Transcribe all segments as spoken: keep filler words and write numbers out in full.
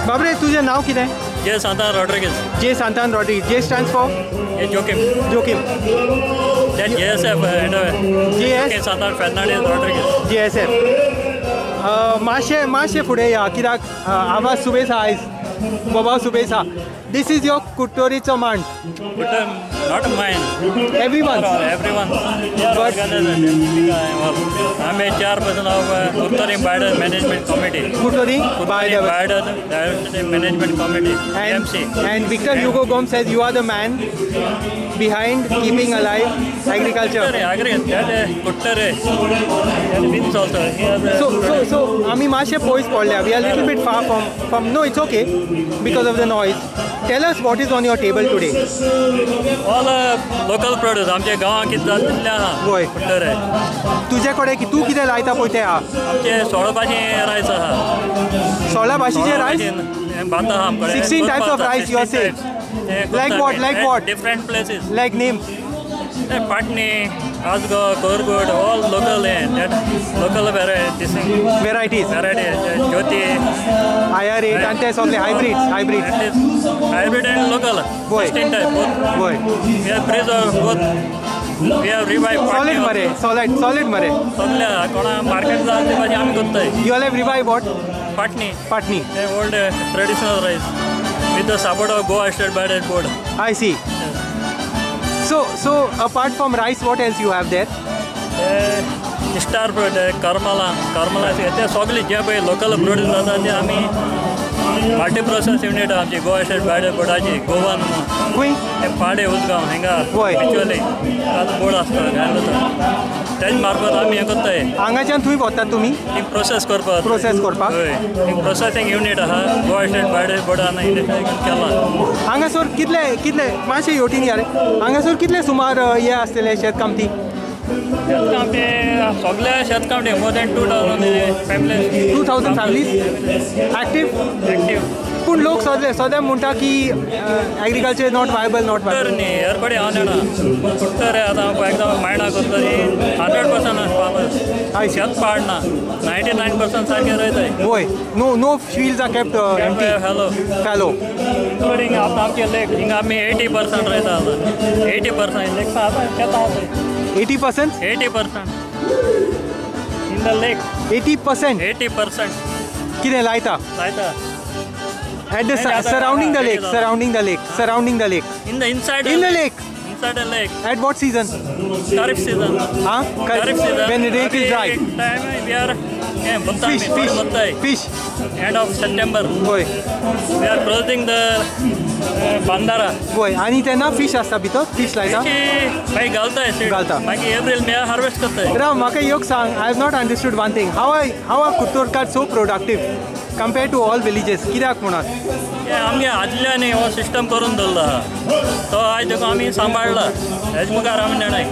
बाबरे तुझें नाव कितें? जे सांतान रॉड्रिगीज. जे Santan Rodrigues. J stands for? ये Joaquim. Joaquim. That J S F and J S Joaquim Santan Fernandez Rodriguez. J S F. मातशें मातशें फुडें या कित्याक आवाज सुबेज आहा आयज. बोबाव सुबेज आहा. This is your कुट्टोरीचो मांड. Not mine. Everyone. Everyone. But I'm a chairperson of uh, Kutturi Biden Management Committee. Kutturi Biden Biden Management Committee. And, M C. And Victor Hugo Gomes says you are the man behind keeping alive agriculture. Kutturi. That means also. So so so आमी मातशें पयस पडल्या. We are a little bit far from from. No, it's okay because of the noise. Tell us what is on your table today. All uh, local produce. आमचे गांवांत कितें जाल्लें आहा. वय. कुट्टरे. तुजे कडेन की तूं कितें लायता पळय तें आहा. आमचे सोळा भाशेन रायस आहा. सोळा भाशेचें रायस? भात आहा आमचे. sixteen types of rice you are saying. Like what? Like what? Different places. Like names. Patni, Asgo, Korgod, all local and local varieties. Varieties. Varieties. Jyoti. I R eight and there's only hybrids. Hybrids. Hybrid and local. Boy. sixteen type both. Boy. We have preserved both. We have revived. Solid mare. Solid. Solid mare. Solid. Kona market जाते बाजी आम्ही करतोय. You all have revived what? Patni. Patni. The old uh, traditional rice with the support of Goa State Biden Board. I see. So, so apart from rice, what else you have there? Uh, star fruit, uh, Karmala, Karmala. ते सगळे जे पळय local produce जाता ते आमी multi process unit आमची Goa state बायडर बोर्डाची Goan खंय? ते पाडे उसगांव हिंगा एक्चुअली आतां बोर्ड आसता घालता तेज मार्फत आमी हें करताय. हांगाच्यान थंय वतात तुमी? ती प्रोसेस करपाक. प्रोसेस करपाक? हय. प्रोसेसिंग युनिट आहा गोवा स्टेट बायडर बोर्डान केला. हांगासर कितले कितले मातशें हेवटेन या रे. हांगासर कितले सुमार हे आसतले शेतकामती? शेतकामती सगळ्या शेतकामती more than two thousand families. Two thousand families active? Active. पूण लोक सद्या सद्या म्हणटा की agriculture not viable not viable. न्ही हेर कडेन हांव जाणा कुट्टरे आतां एकदम मायंडा करतली हंड्रेड पर्संट आय शेत पाडना नायन्टी नायन पर्संट सारकें रोयताय. वय. No no fields are kept uh, empty. Hello fallow. Including आतां आमचे लेक हिंगा आमी एटी पर्संट रोयता आतां. एटी पर्संट लेक आतां शेतां आतां. eighty percent? eighty percent in the lake. eighty percent? eighty percent. कितें लायता? लायता. At the su- surrounding the lake, surrounding the lake, surrounding the lake. In the inside. In the lake. Inside the lake. At what season? Kharif season. Huh? Kharif season. When the lake is dry. Time we are yeah, Fish, fish, fish. End of September. Boy. We are closing the uh, Bandara. Boy. आणि तेन्ना fish आसता भितर? Fish लायता? मागीर घालताय seed. घालता. मागीर April May harvest करताय. राव म्हाका एक सांग. I have not understood one thing. How are how are Kutturkar so productive compared to all villages? कित्याक म्हणून? आमगे आदल्यानी हो सिस्टम करून दवरलो आहा. तो आयज देखून आमी सांबाळला. हेज मुखार आमी नेणाय.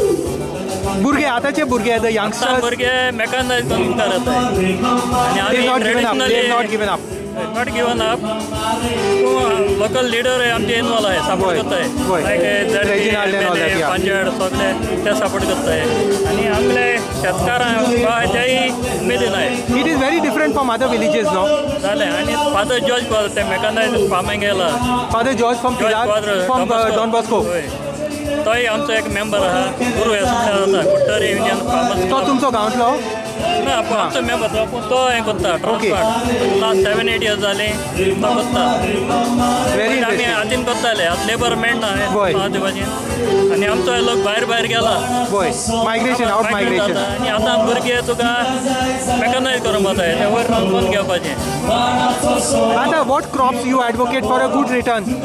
भुरगे आतांचे भुरगे द यंगस्टर्स भुरगे मेकनायज करून मुखार येताय. आनी आमी traditionally not given up. Not given up. Local leader आमचे इन्वॉल्व आहे सपोर्ट करताय. लायक पंचायत सगळे ते सपोर्ट करताय. आनी आमले शेतकारां तेय उमेदीन आय. It is very different from other villages no. जालें. आनी फादर जॉर्ज ते मेकनायज फार्मिंग गेला. Father George from from Don Bosco. तोय आमचो एक मेंबर आहा गुरू जाता कुट्टरी युनियन फार्मर्स. तो तुमचो गांवांतलो? ना आमचो मेंबर तो पूण तो हें करता transport. Last seven eight years जालीं तो करता. व्हेरी आमी हातीन करताले. आतां लेबर मेळना आदी भाशेन. आनी आमचो लोक भायर भायर गेला. बोय. Migration out migration. आनी आतां भुरगे तुका मेकनायज करूंक वताय. ते वयर रावन घेवपाचें. आतां what crops you advocate for a good return?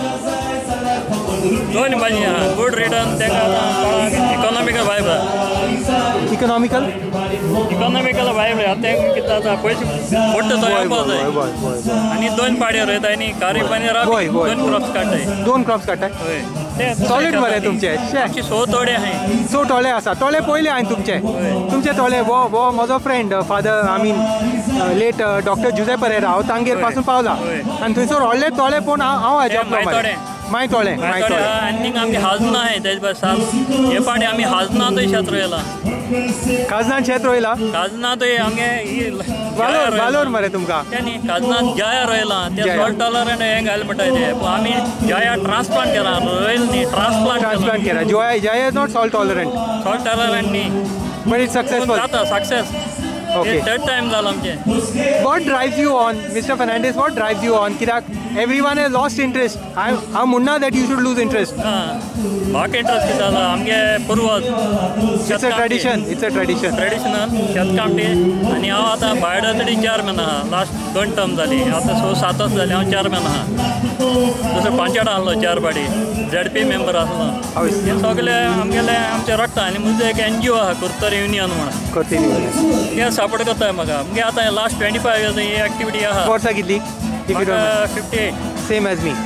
दोन भाजी आहा. गुड रिटर्न तांकां इकॉनॉमिकल वायब आहा. इकॉनॉमिकल? इकॉनॉमिकल वायब आहा. तें कितें जाता पयशे मोट्ट तो येवपा जाय. आनी दोन पाड्यो रोयताय न्ही खरीफ आनी रबी दोन क्रॉप्स काडटाय. दोन क्रॉप्स काडटाय? हय. सॉलिड मरे तुमचे. आमचे स तोडे आहाय. स तोळे आसा. तोळे पयले हांवें तुमचे. तुमचे तोळे वो वो म्हजो friend father I mean late doctor Jose Pereira हांव तांगेर पासून पावला. आनी थंयसर व्हडले तोळे पळोवन हांव हाज्या माय तोळे. माय तोळे. आनीक आमी हाजना आहाय तेज भायर साल. हे पाटी आमी हाजनांतूय शेत रोयला. खाजनान शेत रोयला? खाजनांतूय आमगे वालोर वालोर मरे तुमका त्यांनी काजनात जाया रोयला ते सोळ डॉलर हे घाल म्हणटाय ते पण आमी जाया ट्रान्सप्लांट केला रोयल न्ही ट्रान्सप्लांट ट्रान्सप्लांट केला जाया जाया is not salt tolerant salt tolerant न्ही बट इट्स सक्सेसफुल जाता सक्सेस ओके थर्ड टाइम जाला आमचे what drives you on mister Fernandes what drives you on कित्याक एवरीवन हैज लॉस्ट इंटरेस्ट हांव हांव म्हणना that you should lose interest म्हाका interest कितें जाला आमगे पुर्वज it's a tradition it's a tradition traditional शेतकामटी आनी हांव आतां बायडोतडी चेअरमॅन आहा लास्ट दोन टर्म जाली आतां स सातच जाली हांव चेअरमॅन आहा दुसरो पांचेडा आहलो चेअरपाटी झेड पी मेंबर आसलो हे सगळे आमगेले आमचे रगता आनी म्हजो एक एन जी ओ आहा कुर्तर युनियन म्हणून करतली ते सपोर्ट करताय म्हाका म्हणजे आतां लास्ट ट्वेंटी फायव इयर्स ही एक्टिविटी आहा वर्सां कितली फिफ्टी एट सेम एज मी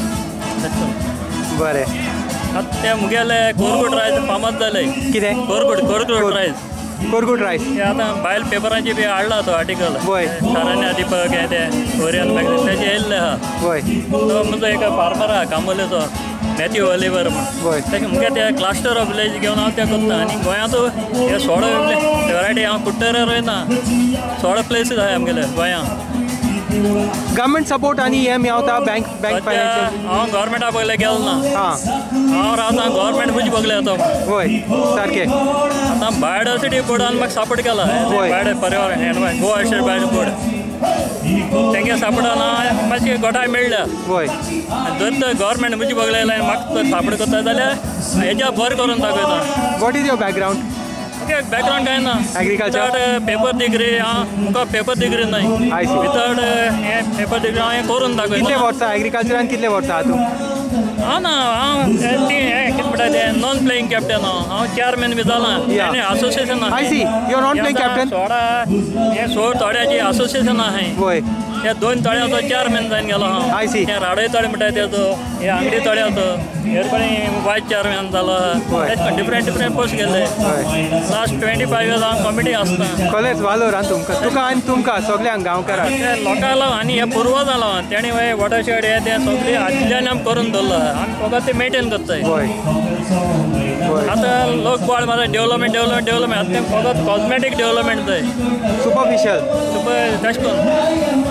बरें आतां ते मुगेले कोरगूट रायस फामाद जाले कितें कोरगूट कोरगूट रायस कोरगूट रायस ते आतां भायल पेपरांची बी हाडला तो आर्टिकल वय शारान्या दिपक हे ते ओरियन मॅगझीन तेजे येयल्ले आहा वय तो म्हजो एक फार्मर आहा कांबोलेचो मॅथ्यू ऑलिवर म्हणून वय तेका मुगे ते क्लास्टर ऑफ विलेज घेवन हांव तें करता आनी गोंयांत हे सोळा वेरायटी हांव कुट्टरे रोयना सोळा प्लेसीस आहाय आमगेले गोंयांत गव्हर्मेंट सपोर्ट आनी हे मेळटा बँक बँक फायनान्शियल हांव गव्हर्मेंटा पयलें गेलो ना हां हांव रावता गव्हर्मेंट मुजी बगले येता वय सारकें आतां बायोडायवर्सिटी बोर्डान म्हाका सपोर्ट केला बायो पर्यावरण गोवा स्टेट बायो बोर्ड तेंगे सपोर्टान हांव मातशी गोठाय मेळ्ळ्या वय जर तर गव्हर्मेंट मुजी बगले येयला म्हाका सपोर्ट करता जाल्यार हेज्या बरें करून दाखयता what is your background background काय ना Agriculture? पेपर डिग्री हांव म्हाका पेपर डिग्री नाय I see. विथआउट हे पेपर डिग्री हांव हें करून कितले दाखयता वर्सां एग्रीकल्चरान कितले वर्सां आहा तूं हांव ना हांव ती हें कितें म्हणटा तें नॉन प्लेईंग कॅप्टन हांव चेअरमॅन बी जालां आनी association I see you are not playing captain सोळा हे सोळ तोड्याची असोसिएशन आहाय वय हे दोन तळ्याचो चेअरमॅन जावन गेलो I हांव see. हे राडोय तळे म्हणटा तेजो हे आंगडी तळ्याचो हे कोणी वायस चेअरमॅन जालो तेच डिफरंट डिफरंट पोस्ट गेले लास्ट ट्वेंटी फायव इयर्स हांव कमिटी आसता कॉलेज वालोर आनी तुमकां तुका आनी तुमकां सगल्यांक गांवकारांक ते लोकां लागून आनी हे पुर्वज लागून तेणी हे वॉटरशेड हे ते सगळे आदल्यान आमी करून दवरला आमी फकत ते मेंटेन करताय वय वय आतां लोक बोवाळ मारता डेव्हलपमेंट डेव्हलपमेंट डेव्हलपमेंट आतां तें फकत कॉस्मेटीक डेव्हलपमेंट जाय सुपरफिशियल सुपर तशें करून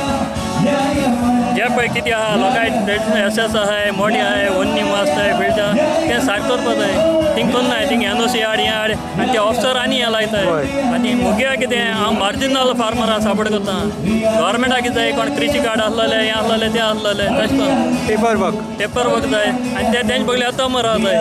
जे पळय कितें आहा लोकांक ट्रेडिशनल एस एस आहाय मोडी आहाय ओन्नी आसताय फिल्डा तें सारकें करपा जाय थिंग कोन्नाय थिंग एन ओ सी हाड हें हाड आनी ते ऑफिसर आनी हें लायताय आनी मुगे कितें हांव मार्जिनल फार्मराक सपोर्ट करता गव्हर्मेंटाक कितें जाय कोण कृषी कार्ड आसलेले हें आसलेले तें आसलेले तशें करून पेपर वर्क पेपर वर्क जाय आनी ते तेंचे बगले आतां मरा जाय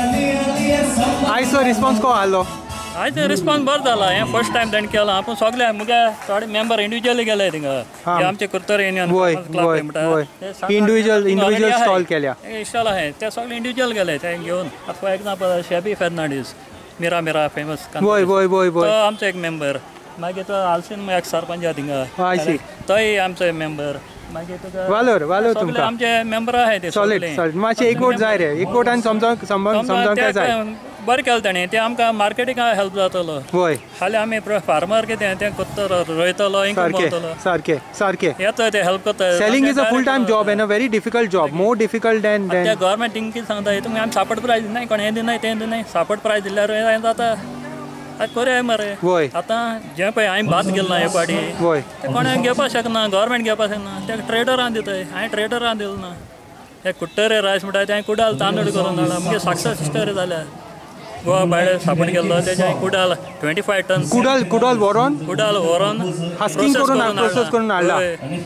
आयचो रिस्पॉन्स को आहलो आयज रिस्पॉन्स बरो जाला हें फर्स्ट टायम तेणें केलां आपूण सगळे मुगे थोडे मेंबर इंडिविज्युअली गेले थिंगा हे आमचे कुर्तर युनियन वय वय वय इंडिविज्युअल इंडिविज्युअल स्टॉल केल्या स्टॉल आहाय ते सगळे इंडिविज्युअल गेले ते घेवन फॉर एक्झाम्पल शेबी फेर्नांडीस मिरा मिरा फेमस वय वय वय तो वय आमचो एक मेंबर मागीर तो आलसीन एक सरपंच आहा थिंगा आय सी तोय आमचो मेंबर मागीर तुका वालोर वालोर सगळे तुमकां आमचे मेंबर आहाय ते सॉलिड सॉलिड मातशें एकवट जाय रे एकवट आनी समजावंक समजावंक जाय बरें केलें ताणें तें आमकां मार्केटिंग हेल्प जातलो वय हालीं आमी फार्मर कितें तें कोत्तर रोयतलो इनकम सारकें करतलो सारकें सारकें येता ते हेल्प करता selling is a full time job and a very difficult job more difficult than त्या दॅन गव्हर्मेंट थिंग कितें सांगता तुमी आमी सपोर्ट प्रायज दिनाय कोण हें दिनाय तें दिनाय सपोर्ट प्रायज दिल्यार हें जाता आतां कोरया मरे वय आतां जें पळय हांवें भात गेलो ना हे पाटी वय ते कोणाक घेवपाक शकना गव्हर्मेंट घेवपाक शकना ते ट्रेडरान दिताय हांवें ट्रेडरान दिलो ना हे कुट्टरे रायस म्हणटा ते हांवें कुडाल तांदूळ करून धाडला म्हणजे सक्सेस स्टोरी जाल्या गोवा भायर सपोर्ट केल्लो तेजे हांवें Kudal twenty five ton Kudal Kudal व्हरोन कुडाल व्हरोन हस्किंग करून प्रोसेस करून हाडला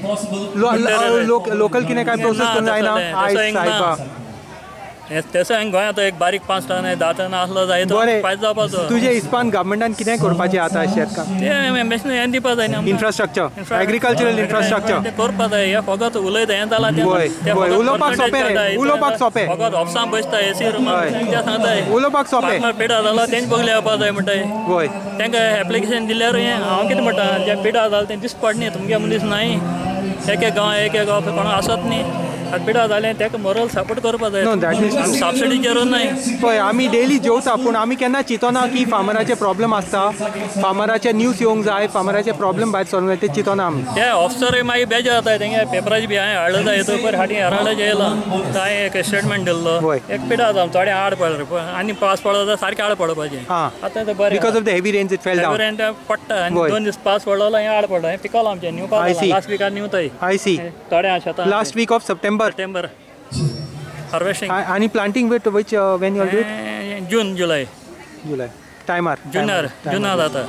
लोकल कितें काय प्रोसेस करून जायना आयज सायबा तेसो हांवें गोंयांत एक बारीक पांच टन धा टन आसलो जाय तो फायदो जावपाचो तुजे हिसपान गव्हर्मेंटान कितें करपाचें आतां शेतकार तें मॅशीन हें दिवपा जाय न्ही इन्फ्रास्ट्रक्चर एग्रीकल्चरल इन्फ्रास्ट्रक्चर तें करपा जाय हे फकत उलयता हें जालां तें उलोवपाक सोंपें रे उलोवपाक सोंपें फकत ऑफिसान बसता एसी रुमान तें सांगताय उलोवपाक सोंपें फार्मर पिडा जालो तेंच बगले येवपा जाय म्हणटाय वय तांकां एप्लिकेशन दिल्यार हें हांव कितें म्हणटा जें पिडा जालें तें दिस पड न्ही तुमगे मनीस नाय एक एक गांव एक एक गांव कोण आसत न्ही हातबिडा जालें तेका मोरल सपोर्ट करपा जाय. नो दॅट इज सबसिडी करून नाही. पळय आमी डेली जेवता पूण आमी केन्ना चिंतना की फार्मराचे प्रॉब्लेम आसता, फार्मराचे न्यूज येवंक जाय, फार्मराचे प्रॉब्लेम भायर सरूंक जाय ते चिंतना आमी. ते ऑफिसर मागीर बेजार जाता तेंगे पेपराची बी हांवें हाडलं जाय तो पयर हाटी हेराल्डाचे येयला हांवें एक स्टेटमेंट दिल्लो एक पिडा जावन थोडे आड पडले आनी पावस पडलो जाल्यार सारकें आड पडपाचें. आतां ते बरें because of the heavy rains it fell down. Rain पडटा आनी दोन दीस पावस पडलो जाल्यार हें आड पडलो हें पिकलो आमचें न्यू पावस लास्ट वीकान न्यू थंय. आय सी थोड्या शेतां last week of September September harvesting आनी planting with which when you are doing जून जुलय जुलय टायमार जुनार जुना जाता.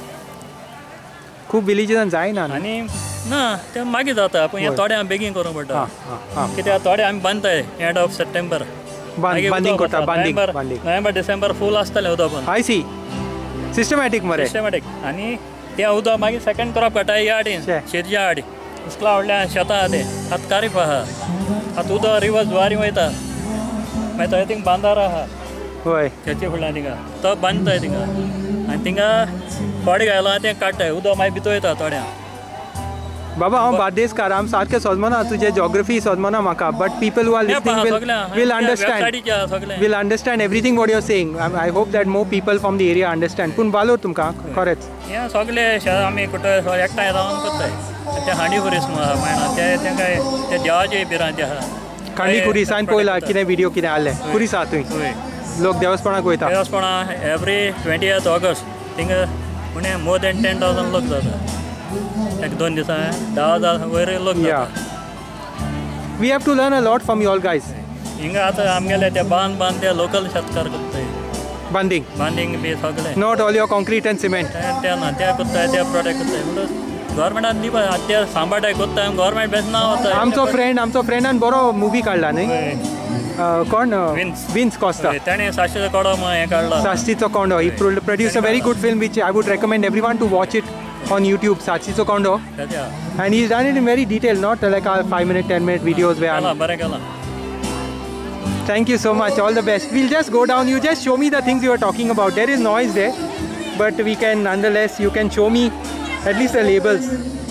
खूब विलेजान जायना आनी ना ते मागीर जाता पूण हें थोडे बेगीन करूंक पडटा कित्याक थोडे आमी बांदताय एंड ऑफ सप्टेंबर बांदींग करता बांदींग नोव्हेंबर डिसेंबर फूल आसतलें उदक पण. आय सी सिस्टमॅटीक मरे सिस्टमॅटीक आनी तें उदक मागीर सेकंड क्रॉप काडटा ह्या हाडीन शेतच्या हाडी उसला व्हडल्या शेतां आहा ते आतां कारीफ आहा आतां उदक रिवर्स ज्वारी वयता मागीर थंय थिंगा बांदार आहा हय शेती फुडल्यान थिंगा तो बांदताय थिंगा आनी थिंगा थोडे घायला तें काडटाय उदक मागीर भितर वयता थोड्या. बाबा हांव बार्देसकार हांव सारकें सोजमना तुजें जॉग्रफी सोजमना म्हाका but people who are listening will will understand will understand everything what you are saying. I hope that more people from the area understand पूण बालोर तुमकां खरेंच हें सगळें आमी कुठे एकठांय रावन करताय ते हांडी खुरीस मेळना ते तेंकां ते देवाचे बिरांचे आहा खांडी खुरीस हांवें पळयला कितें व्हिडिओ कितें आहले खुरीस आहा थंय लोक देवस्थानाक वयता. देवस्थाना एवरी ट्वेंटीएथ ऑगस्ट थिंगा पुणे मोर दॅन टेन थावजंड लोक जाता एक दोन दिसां धा हजार वयर लोक जाता. We have to learn a lot from you all guys. हिंगा आतां आमगेले ते बांद बांद ते लोकल शेतकार करताय बांदींग बांदींग बी सगळें not all your concrete and cement ते ना ते करताय ते प्रोटेक्ट करताय म्हणून गव्हर्मेंटान दिवपा ते सांबाळटाय करताय गव्हर्मेंट बेस ना वता. आमचो फ्रेंड आमचो फ्रेंडान बरो मुवी काडला न्ही कोण विन्स कॉस्टा ताणें साश्टीचो कोडो हें काडला साश्टीचो कोंडो he produce a very good film which I would recommend every one to watch it on YouTube, Sachicho Kondo, and he's done it in very detail, not like our five minute, ten minute videos where. Thank you so much, all the best. We'll just go down. You just show me the things you were talking about. There is noise there, but we can nonetheless. You can show me at least the labels.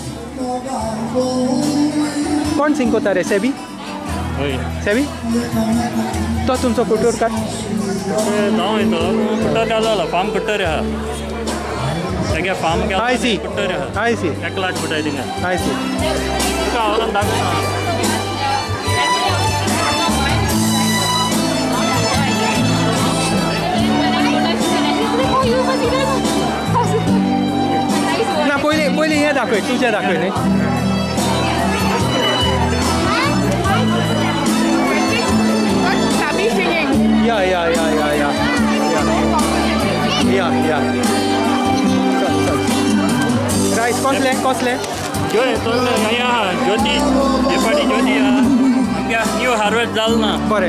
कौन सिंग होता रे SEBI? SEBI? तो तुमचा कुठूर का? नाव आहे तो कुठं काय झालं फार्म कुठं रे हा सगळ्या फार्म केला आय सी कुठं रे हा आय सी एक लाख कुठं आहे तिंगा आय सी का आवरून दाखव ना ना पहिले पहिले हे दाखव तुझे दाखव रे या या या या या या या राईस कसले कसले जो तो यहाँ ज्योति नेपाली ज्योति आमच्या न्यू हार्वेस्ट जाल ना बरें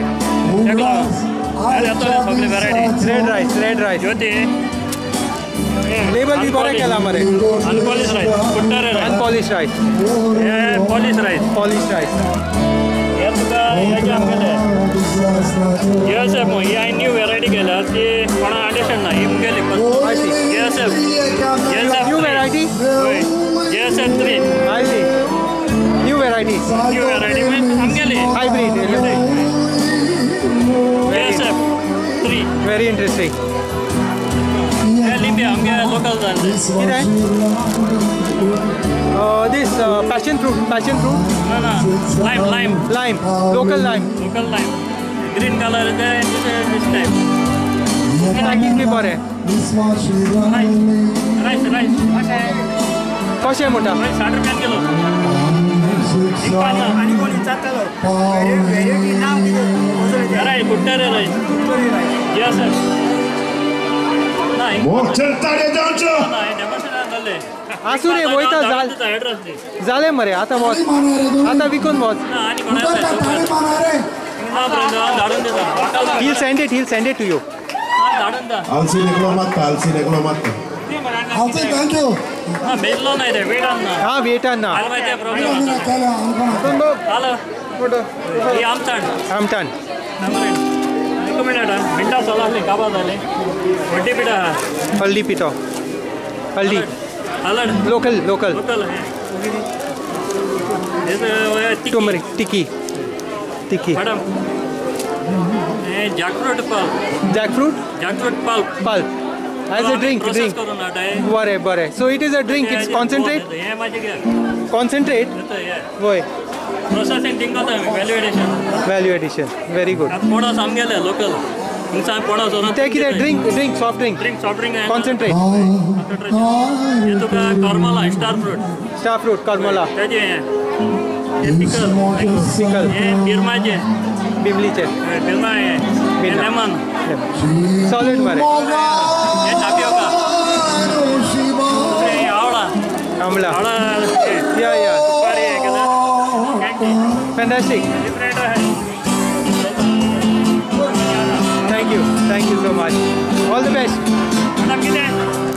सगळे variety red rice red rice Jyoti label भी बरें केला मरे अनपॉलिश राईस कुट्टर अनपॉलिश राईस हे पॉलिश राईस पॉलिश राईस हे तुका हेजे आमगेले हे एस एफ ही हांवें न्यू व्हेरायटी केल्या ती कोणा अंडरस्टँड ना ही मुगेली हे एस एफ हे एस एफ न्यू व्हेरायटी हे S F three I see new variety new variety means आमगेली हायब्रीड हे S F three very interesting हे लिंबी आमगे लोकल जाल्ले कितें this uh, passion fruit passion fruit no no lime lime lime local lime local lime green color is there this type कितना कितने पर है राइस राइस कशे मोठा साठ रुपया किलो आणि कोणी चाललो व्हेरायटी नाव राईस कुट्टर राईस यस सर नाही मोठं ताडे जांचो नाही डेमोस्ट्रेशन झाले आसू रे वयता जाल जाले मरे आता वच आता विकून वच आणि कोणाला धाडून देता he'll send it he'll send it to you धाडून दा आलसी निकलो मत आलसी निकलो मत आलसी थँक यू हा बेजलो नाही रे वेट आन ना हा वेट आन ना माहिती प्रॉब्लेम आता आलो फोटो ही आमटाण आमटाण एक मिनिट मिनटा सोलासली काबा झाले वड्डी पिठा हल्दी पिठो हल्दी हलड लोकल लोकल लोकल आहे टोमरिक टिकी तिखी मॅडम हे jackfruit pulp jackfruit jackfruit pulp pulp as a drink process drink करून हाडटाय बरें बरें so it is a drink it's concentrate हे माझे घे कॉन्सन्ट्रेट वय प्रोसेसिंग थिंग करता आमी value addition value addition very good आतां पोडा सामकेले लोकल हिंगसा पोडा सोडून ते कितें drink drink soft drink drink soft drink concentrate हे तुका कॉर्मला स्टार फ्रूट स्टार फ्रूट करमला तेजे हे हे पिकल पिकल हे बिरमाचे बिमलीचे बिरमा हे हे लेमन सॉलिड मरे हे टापियोका हे आवळा आमला आवळा या या सुपारी हे केलं फॅन्टास्टिक डिफरंट आहे thank you thank you so much all the best madam कितें